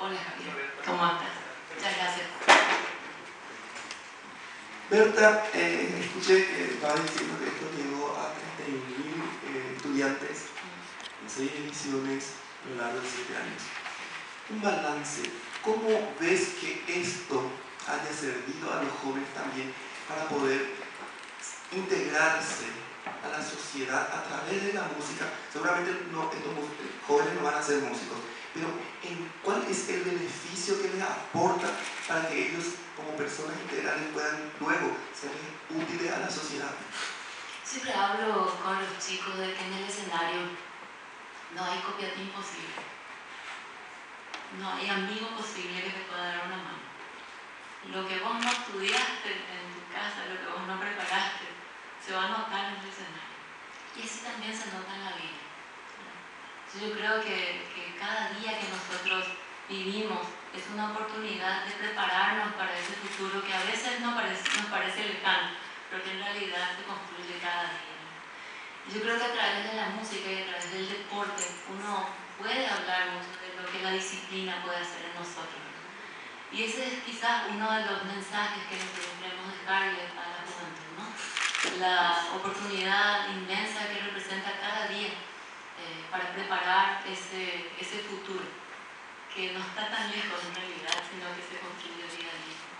Hola Javier, ¿cómo estás? Muchas gracias. Berta, escuché que estaba diciendo que esto llegó a 31.000 estudiantes en 6 ediciones a lo largo de 7 años. Un balance, ¿cómo ves que esto haya servido a los jóvenes también para poder integrarse a la sociedad a través de la música? Seguramente estos jóvenes no van a ser músicos, pero ¿cuál es el beneficio que les aporta para que ellos como personas integrales puedan luego ser útiles a la sociedad? Siempre hablo con los chicos de que en el escenario no hay copiatín posible, no hay amigo posible que te pueda dar una mano. Lo que vos no estudiaste en tu casa, lo que vos no preparaste, se va a notar en el escenario. Y así también se nota en la vida. Yo creo que cada día que nosotros vivimos es una oportunidad de prepararnos para ese futuro que a veces nos parece lejano, pero que en realidad se construye cada día. Yo creo que a través de la música y a través del deporte uno puede hablar mucho de lo que la disciplina puede hacer en nosotros. Y ese es quizás uno de los mensajes que nosotros queremos dejarle a la juventud, ¿no? La oportunidad inmensa que representa cada día para preparar ese futuro, que no está tan lejos en realidad, sino que se construye día a día.